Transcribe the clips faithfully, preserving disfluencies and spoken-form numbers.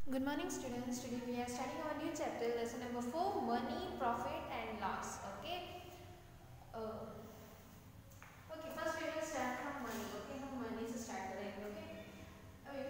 Good morning students. Today we are studying our new chapter, lesson number four, money, profit and loss. Okay. Uh, okay. First we will start from money. Okay. हम money से start करेंगे. Okay. अभी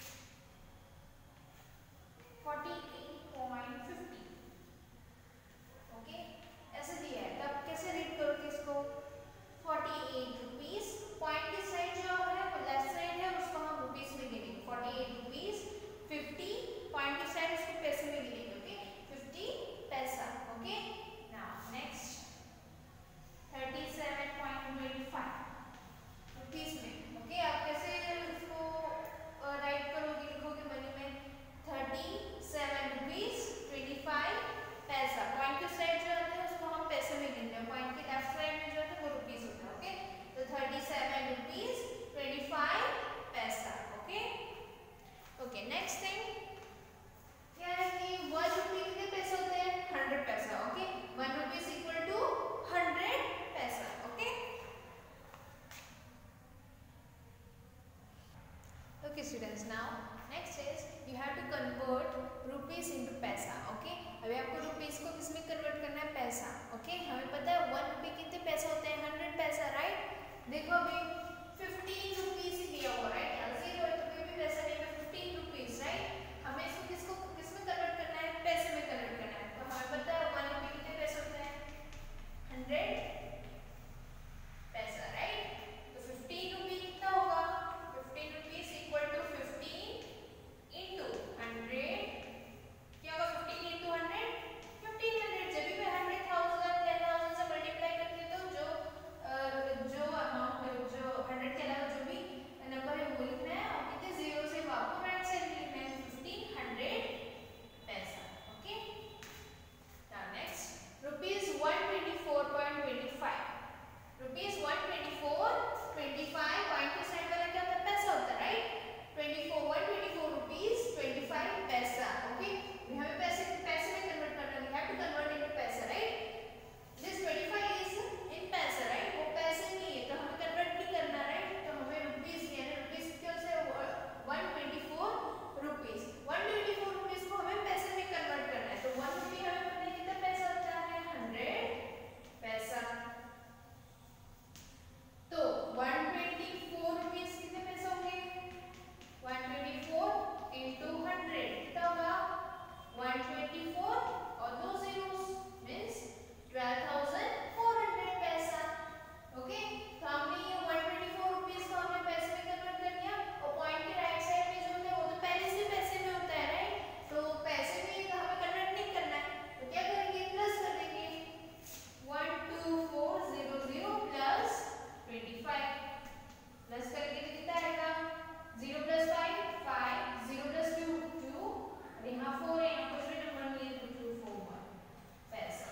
forty-eight point five zero. Okay. ऐसे दिया है. तब कैसे read करोगे इसको? forty-eight rupees. Point की side जो है वो left side है, उसको हम rupees में गिनेंगे. forty-eight rupees. fifty पॉइंट की साइड उसको पैसे में गिनेंगे. ओके, fifty पैसा. Okay, now next thirty-seven point two five rupees में. ओके, आप कैसे इसको राइट करोगे, लिखोगे मनी में thirty-seven rupees twenty-five पैसा. पॉइंट की साइड जो होता है उसको हम पैसे में गिनते हैं, पॉइंट के लेफ्ट साइड में जो होता है वो रुपीस होता है. ओके, तो thirty-seven rupees twenty-five पैसा. ओके ओके नेक्स्ट थिंग क्या है कि वन रुपी कितने पैसे होते हैं? हंड्रेड पैसा. Okay, one rupees equal to hundred पैसा. Okay okay students, now next is you have to convert rupees into पैसा. ओके, अभी आपको रुपीस को किस में कन्वर्ट करना है? पैसा. ओके, हमें पता है वन रुपी कितने पैसे होते हैं? हंड्रेड पैसा. राइट, देखो अभी फिफ्टीन रुपीज ही दिया हुआ. राइट, जीरो है तो कोई भी पैसा नहीं है. Fifteen rupees. राइट, हमें इसको किसको किस में कन्वर्ट करना है? पैसे में कन्वर्ट करना है. तो हमें पता है वन रुपये कितने पैसे होते हैं? हंड्रेड पैसा. राइट, तो फिफ्टीन रुपये कितना होगा? Fifteen rupees equal to fifteen into hundred. क्या होगा? Fifteen into hundred fifteen hundred. जब भी हंड्रेड थाउजेंड टेन थाउजेंड से मल्टीप्लाई करते हैं तो जो जो अमाउंट जो हंड्रेड के अलावा जो भी नंबर है वो लिखना है और कितने जीरो से आपको राइट साइड लिखना है. फिफ्टीन हंड्रेड पैसा. Okay, now next rupees one twenty four point two five. Rupees one twenty four twenty five. Point के साइड वाला क्या होता है? पैसा होता है. Right, twenty four one twenty four rupees twenty five पैसा. ओके, हमें पैसे पैसे में कन्वर्ट करना है. We have to convert into पैसा. Right, this twenty five is in पैसा. राइट, वो पैसे नहीं है तो हमें कन्वर्ट नहीं करना. राइट, तो हमें रुपीस यानी रुपीस क्यों से one twenty four rupees. One twenty four rupees को हमें पैसे में कन्वर्ट करना है. तो वन रुपी हमें पता है कितना पैसा होता है? हंड्रेड पैसा. तो वन ट्वेंटी फोर रुपीस कितने पैसे होंगे? One twenty four into hundred कितना होगा? वन ट्वेंटी फोर और दो zeros means twelve thousand four hundred पैसा. ओके, तो हमने ये वन ट्वेंटी फोर रुपीस को हमने पैसे में कन्वर्ट कर दिया और पॉइंट के राइट साइड में जो है वो तो पहले से पैसे में होता है. राइट, तो पैसे में तो हमें कन्वर्ट नहीं करना है तो क्या करेंगे? प्लस कर देंगे. One two four zero zero plus twenty five. Plus करेंगे तो कितना आएगा? Zero plus five five. Zero plus two two और यहाँ फोर है, यहाँ कुछ भी नंबर नहीं है तो टू फोर वन पैसा.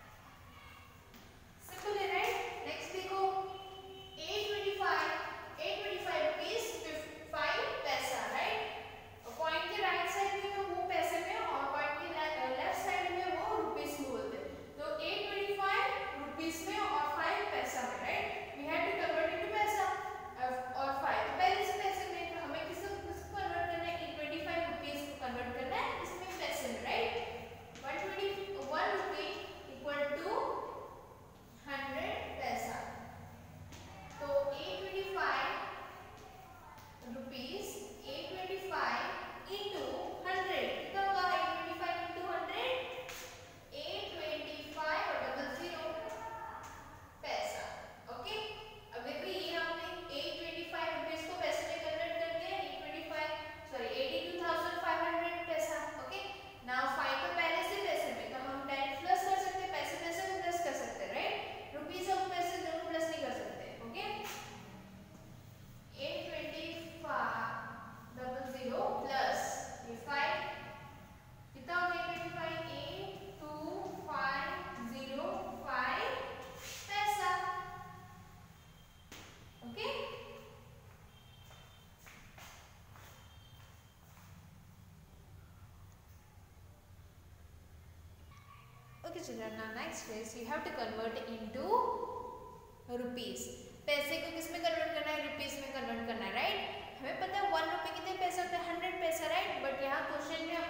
सिंपल है. राइट, नेक्स्ट देखो eight twenty five eight twenty five rupees five पैसा. राइट, और पॉइंट के राइट साइड में वो पैसे में और पॉइंट के लेफ्ट साइड में वो रुपीस में बोलते हैं. तो एट ट्वेंटी फाइव रुपीस में और फाइव पैसा में. Right, we have to convert into पैसा और फाइव पहले से पैसे में. तो हमें किसको किसको कन्वर्ट करना है? एट ट्वेंटी फाइव रुपीस को कन्वर्ट करना है इसमें पैसे में. Right, one twenty one rupee equal to hundred पैसा. तो eight twenty five rupees eight twenty five into hundred कितना होगा? Eight twenty five into hundred eight twenty five और डबल जीरो पैसा. ओके, अब देखो ये हमने एट ट्वेंटी फाइव रुपीस को पैसे में कन्वर्ट कर दिया. Eight twenty five sorry eighty two thousand five hundred पैसा. ओके, नाउ फाइव तो पहले से पैसे में तो हम डायरेक्ट प्लस कर सकते हैं. पैसे पैसे में प्लस कर सकते हैं. राइट, रुपीस और पैसे दोनों प्लस नहीं कर सकते. Okay, eight twenty five double zero plus ये फाइव कितना हो गया? Twenty five eight two five zero five पैसा. Okay, okay children, now next is you have to convert into rupees. पैसे को किस में कन्वर्ट करना है? रुपीस में कन्वर्ट करना है. राइट, हमें पता है वन रुपए कितने पैसे होते हैं? हंड्रेड पैसा. राइट, बट यहाँ क्वेश्चन में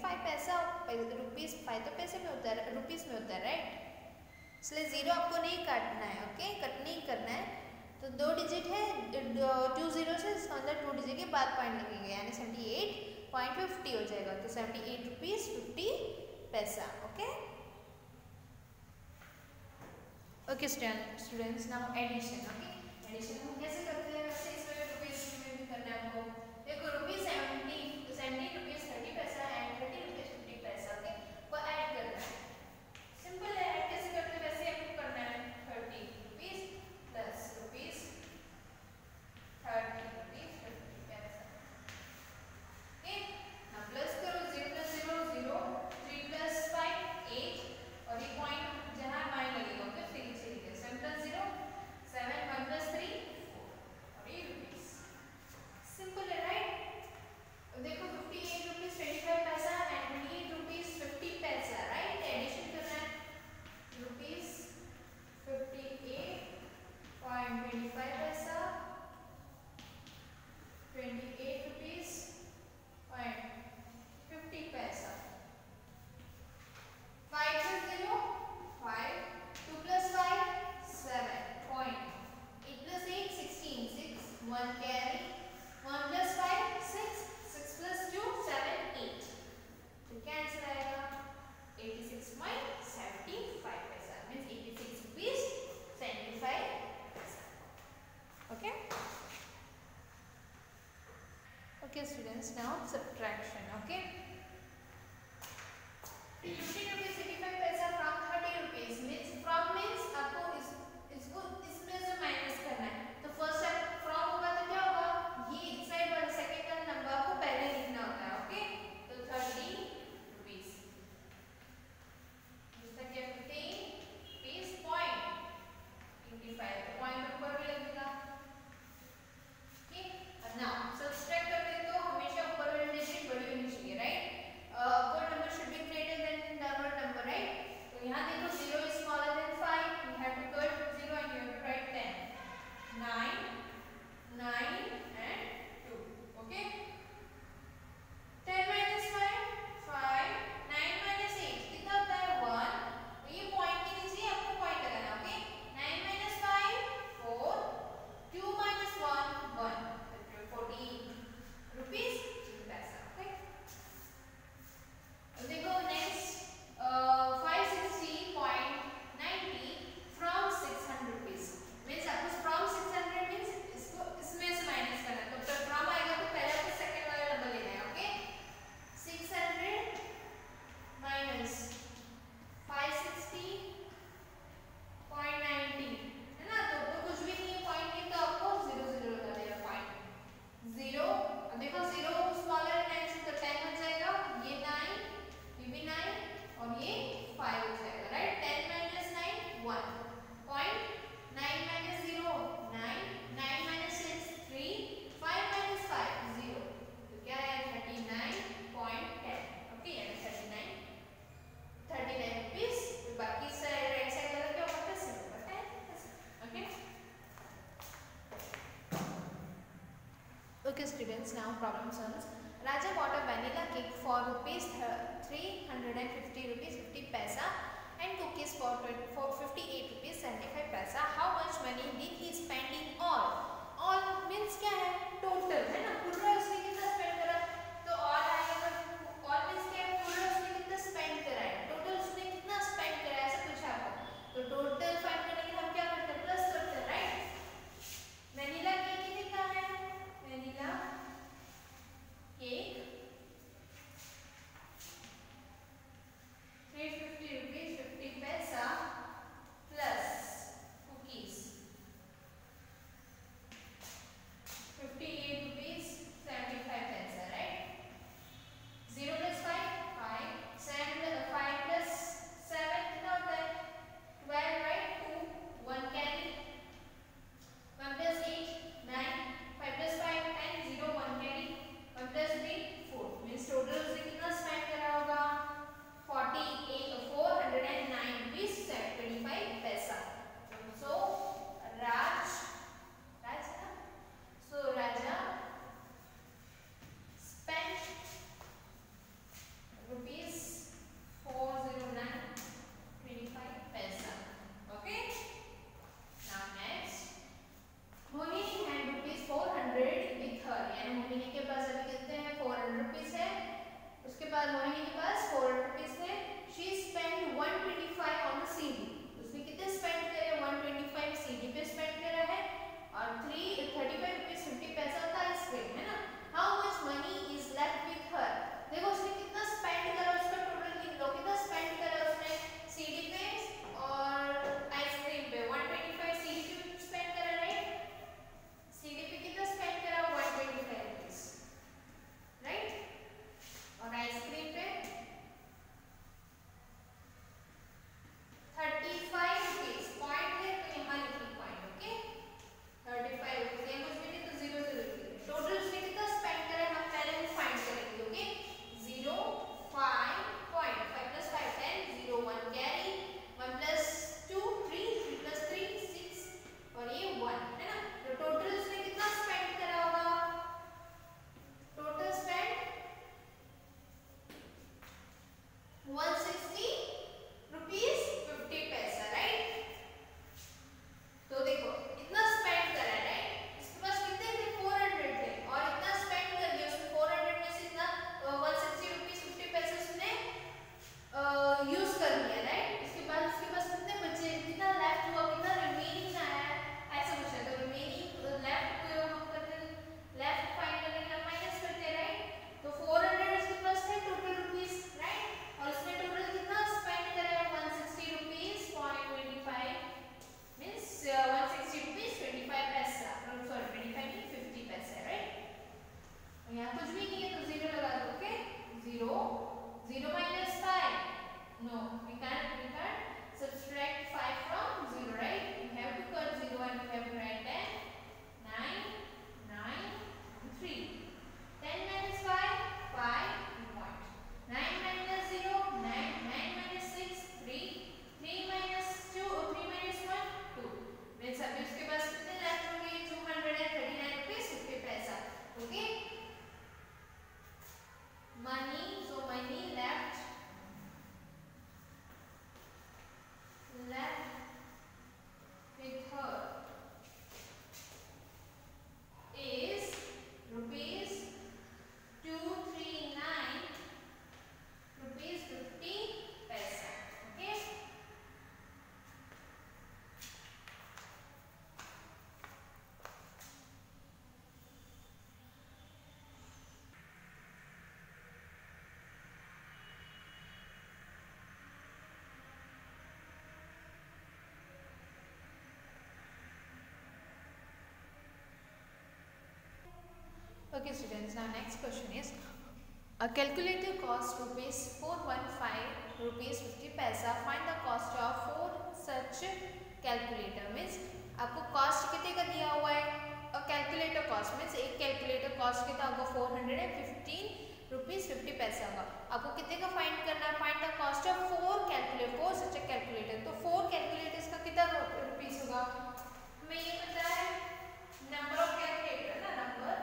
फाइव पैसा, रुपीज़ फाइव तो पैसे में होता है, रुपीज़ में होता है राइट, इसलिए ज़ीरो आपको नहीं काटना है, ओके, कट नहीं करना है। तो दो डिजिट है, टू जीरो से इसका अंदर टू डिजिट के बाद पॉइंट लगेंगे, यानी सेवेंटी एट पॉइंट फिफ्टी हो जाएगा, तो सेवेंटी एट रुपीज़ फिफ्टी पैसा, okay. Okay students, now addition, okay, addition हम कैसे करते हैं, वैसे इसमें रुपीज़ में भी करना है हमको। देखो rupees seventy, seventy rupees thirty पैसा एंड थर्टी रुपीज़ फिफ्टी पैसा, ओके, वो ऐड करना है, सिंपल है, ऐड कैसे करते हैं वैसे आपको करना है, thirty rupees plus rupees thirty rupees fifty पैसा, ओके, ना प्लस करो, zero plus zero zero, three plus five eight, और ये पॉइंट जहाँ माइन लगेगा ओके, फिर नीचे लिखे seven plus zero seven, one plus three four, और ये रुपीज़, सिंपल है राइट। देखो fifty eight rupees twenty five पैसा and twenty eight rupees fifty पैसा, राइट, एडिशन करना है, rupees fifty eight point twenty five पैसा, twenty eight rupees point fifty पैसा, five plus zero five, two plus five seven point, eight plus eight sixteen, six, one carry, one plus five six, six plus two seven eight, तो क्या answer आएगा eighty six point seventy five पैसा, means eighty six rupees seventy five पैसा, okay. Okay students, now subtraction, okay, fifteen rupees eighty-five पैसा from thirty rupees, means from means आपको इस इसको इसमें से माइनस करना है, तो फर्स्ट स्टेप from होगा तो क्या होगा, ये इस साइड वाले सेकंड का नंबर को पहले लिखना होता है, ओके, तो थर्टी रुपीज़, इसका क्या fifteen rupees point eighty five, point ऊपर भी लगेगा, ठीक, नाउ सब्सट्रैक्ट करते हैं तो हमेशा ऊपर वाली डिजिट बड़ी होनी चाहिए, right, upward number should be greater than downward number, right, तो यहाँ देखो zero is smaller than five, you have to cut zero and you have to write ten, nine, nine and two, okay, ten minus five, five, nine minus eight कितना होता है one, तो ये point के नीचे आपको पॉइंट लगाना, okay, nine minus five four, two minus one one, fourteen rupees पैसा, ओके। देखो next five sixty point ninety from six hundred rupees, means आपको फ्रॉम सिक्स हंड्रेड मीन्स इसको इसमें से माइनस करना है, तो जब फ्रॉम आएगा तो पहले आपको सेकंड वाला नंबर लेना है, okay, six hundred minus five sixty point ninety, है ना, तो ऊपर कुछ भी नहीं है, पॉइंट नहीं, तो आपको जीरो जीरो लगा देगा, पॉइंट जीरो, अब देखो जीरो स्मॉलर है नाइन से, तो टेन हो जाएगा, ये नाइन, ये भी नाइन और ये फाइव हो जाएगा, right, ten minus nine one, point nine minus zero nine, nine minus six three, five minus five zero, तो क्या है thirty nine point ten, okay, यानी thirty nine thirty nine rupees, तो बाकी साइड राइट साइड वाला क्या होगा पैसे होगा ten, okay. Okay students, now problem solves. Raja bought a vanilla cake for rupees three hundred fifty rupees fifty paisa and cookies for for fifty-eight rupees seventy-five paisa. How much money did he spend in all? All means क्या है, total है ना, पूरा उसने कितना spend करा, तो all आएगा, तो all means क्या है, पूरा उसने कितना spend करा है, total उसने कितना spend करा है ऐसा पूछा आपको, तो total find करने के लिए हम क्या करते हैं, प्लस करते हैं, राइट, वेनिला केक कितना है, vanilla cake three hundred fifty rupees fifty पैसा प्लस कुकीज fifty पास अभी कितने हैं, फोर हंड्रेड रुपीज है। उसके बाद मोहिनी के पास फोर हंड्रेड रुपीज है। She spend one twenty five on the CD, उसने कितने स्पेंड करे, वन ट्वेंटी फाइव सीडी पे स्पेंड करा है, और three thirty five rupees fifty पैसा होता है आइसक्रीम, है ना। How much money is left with her, देखो उसने कितना स्पेंड करा, उसका टोटल लिख लो, कितना स्पेंड करा उसने सीडी पे और आइसक्रीम पे, वन ट्वेंटी फाइव सीडी पे स्पेंड करा, राइट। सीडी पे कितना स्पेंड करा, one twenty five rupees, right, और आइसक्रीम पे थर्टी फाइव रुपीज, पॉइंट है तो यहाँ लिखिए point, okay, thirty five rupees, ये कुछ भी नहीं तो जीरो जीरो लिखिए। टोटल उसने कितना स्पेंड करा है हम पहले वो फाइंड करेंगे, okay. Zero five point, five plus five ten, zero one carry, one plus two three, three plus three six, और ये वन, है ना। तो टोटल उसने कितना स्पेंड करा होगा, total spend one sixty rupees fifty पैसा, राइट। तो देखो इतना स्पेंड करा है, राइट, इसके पास कितने थे, फोर हंड्रेड थे, और इतना स्पेंड कर दिया उसने, फोर हंड्रेड में से इतना वन सिक्सटी रुपीज फिफ्टी पैसे उसने यूज कर लिया, राइट। इसके बाद उसके पास कितने बचे, कितना लेफ्ट हुआ, कितना रिमेनिंग आया, ऐसा कुछ है। तो रिमेनिंग लेफ्ट को हम करते हैं, लेफ्ट फाइंड करने के लिए माइनस करते हैं, राइट। तो फोर हंड्रेड उसके पास थे टोटल रुपीस, राइट, और उसने टोटल कितना स्पेंड करा है, one sixty rupees point twenty five, means one sixty rupees twenty five पैसा, सॉरी ट्वेंटी फाइव नहीं फिफ्टी पैसा, राइट। यहाँ कुछ भी नहीं है तो जीरो लगा दो, okay, zero, zero minus five, no, we can't, we can't subtract five from zero, right? We have to cut zero and we have to write ten, nine, nine, three. ten minus five, five, point. nine minus zero, nine, nine minus six, three, three minus two, three minus one, two. Means अभी उसके पास कितने left होंगे, two hundred thirty-nine rupees fifty पैसा, okay? Money, so money left left with her is rupees two three nine rupees fifty paisa, okay. Okay students, now next question is a calculator cost rupees four hundred fifteen rupees fifty paisa, find the cost of four such calculator, means आपको cost कितने का दिया हुआ है, a calculator cost means एक calculator cost कितना होगा, four hundred fifteen rupees fifty पैसा होगा। आपको कितने का फाइंड करना है, find the cost of four calculator, four such a calculator, तो four calculators का कितना रुपीस होगा, हमें ये पता है number of calculator ना, number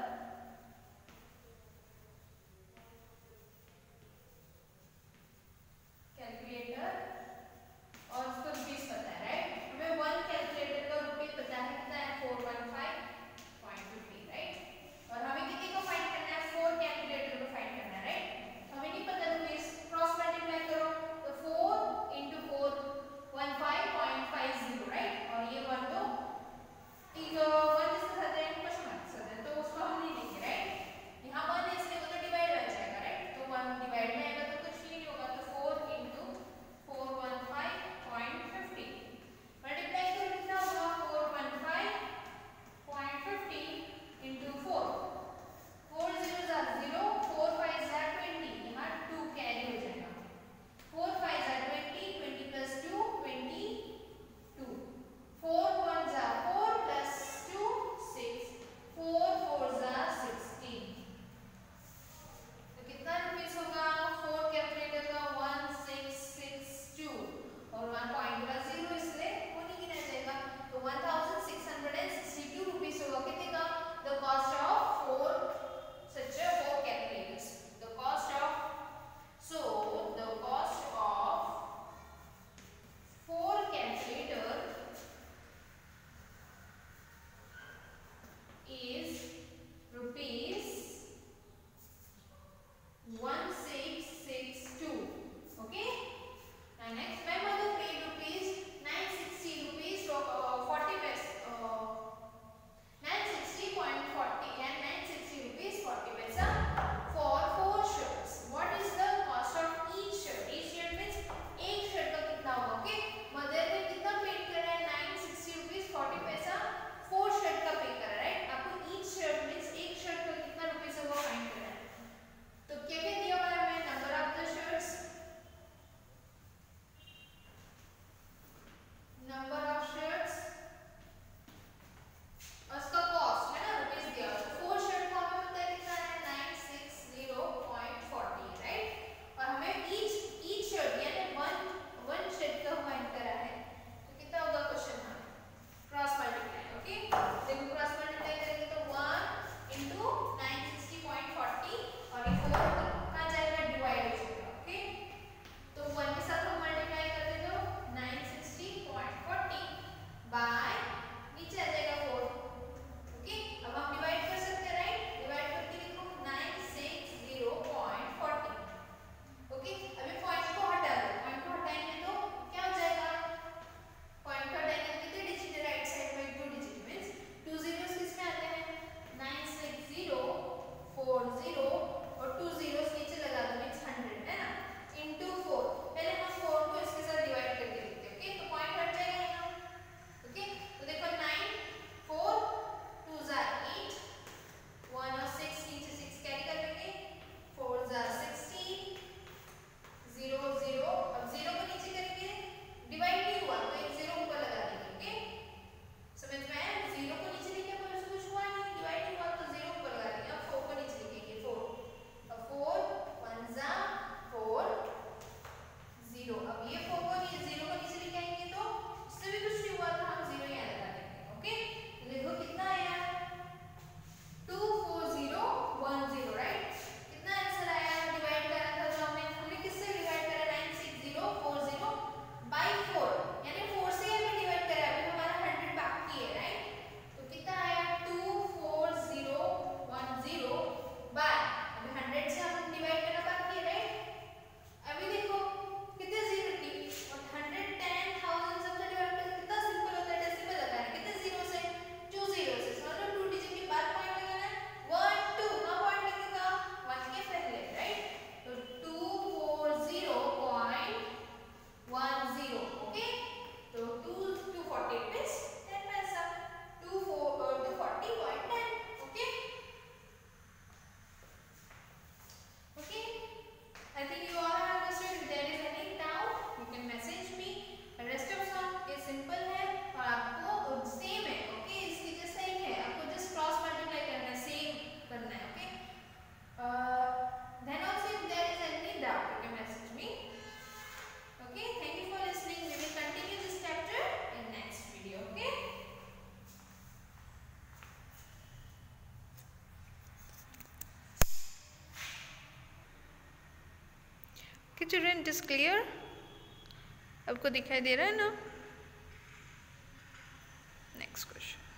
कैलकुलेटर और उसका रुपीस पता है, राइट। हमें वन कैलकुलेटर का रुपीस पता है कितना है, four one five point fifty, right. और हमें कितने को फाइंड करना है, फोर कैलकुलेटर को फाइंड करना है, राइट। हमें नहीं पता रुपीस, क्रॉस मल्टीप्लाई करो तो four into four one five point five zero, right. और ये वन दो वन जिसके साथ है कि चिल्ड्रन इट इज क्लियर? आपको दिखाई दे रहा है ना? Next question.